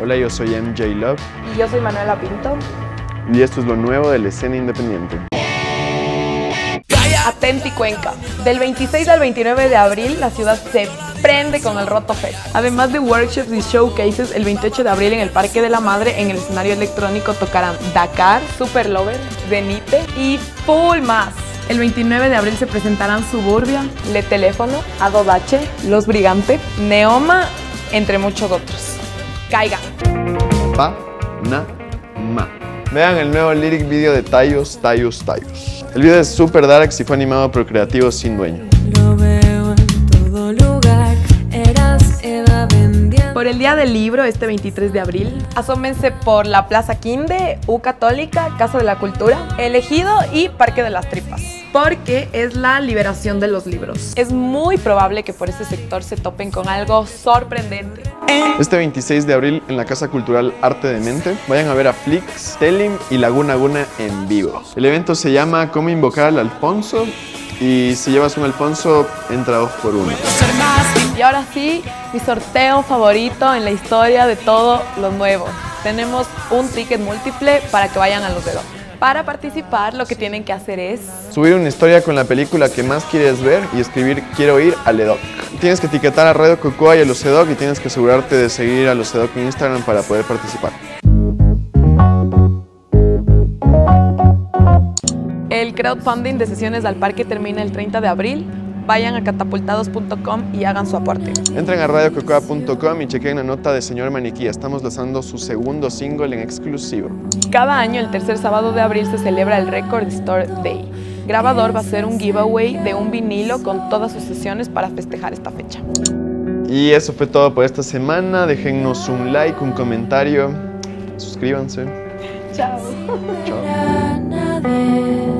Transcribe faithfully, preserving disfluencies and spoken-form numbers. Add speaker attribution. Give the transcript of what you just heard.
Speaker 1: Hola, yo soy M J Love.
Speaker 2: Y yo soy Manuela Pinto.
Speaker 1: Y esto es lo nuevo de la escena independiente.
Speaker 2: Atenti Cuenca. Del veintiséis al veintinueve de abril, la ciudad se prende con el Roto Fest. Además de workshops y showcases, el veintiocho de abril en el Parque de la Madre, en el escenario electrónico, tocarán Dakar, Super Lover, Zenite y full más. El veintinueve de abril se presentarán Suburbia, Le Teléfono, Adodache, Los Brigante, Neoma, entre muchos otros. Caigan.
Speaker 1: Pa, na, ma. Vean el nuevo lyric video de Tayos, Tayos, Tayos. El video es super darks y fue animado por creativos sin dueño.
Speaker 3: Lo veo en todo lugar, eras Eva vendiendo.
Speaker 2: Por el Día del Libro, este veintitrés de abril, asómense por la Plaza Quinde, U Católica, Casa de la Cultura, El Ejido y Parque de las Tripas, porque es la liberación de los libros. Es muy probable que por ese sector se topen con algo sorprendente.
Speaker 1: Este veintiséis de abril en la Casa Cultural Arte de Mente, vayan a ver a Flix, Telim y Laguna Guna en vivo. El evento se llama Cómo invocar al Alfonso y si llevas un Alfonso, entra dos por uno.
Speaker 2: Y ahora sí, mi sorteo favorito en la historia de todo lo nuevo. Tenemos un ticket múltiple para que vayan a los dedos. Para participar, lo que tienen que hacer es
Speaker 1: subir una historia con la película que más quieres ver y escribir quiero ir a Ledoc. Tienes que etiquetar a Radio Cocoa y a los Edoc y tienes que asegurarte de seguir a los Edoc en Instagram para poder participar.
Speaker 2: El crowdfunding de Sesiones al Parque termina el treinta de abril. Vayan a catapultados punto com y hagan su aporte.
Speaker 1: Entren a radio cocoa punto com y chequen la nota de Señor Maniquí. Estamos lanzando su segundo single en exclusivo.
Speaker 2: Cada año, el tercer sábado de abril, se celebra el Record Store Day. Grabador va a hacer un giveaway de un vinilo con todas sus sesiones para festejar esta fecha.
Speaker 1: Y eso fue todo por esta semana. Déjennos un like, un comentario. Suscríbanse.
Speaker 2: Chao.
Speaker 1: Chao.
Speaker 3: Nadie.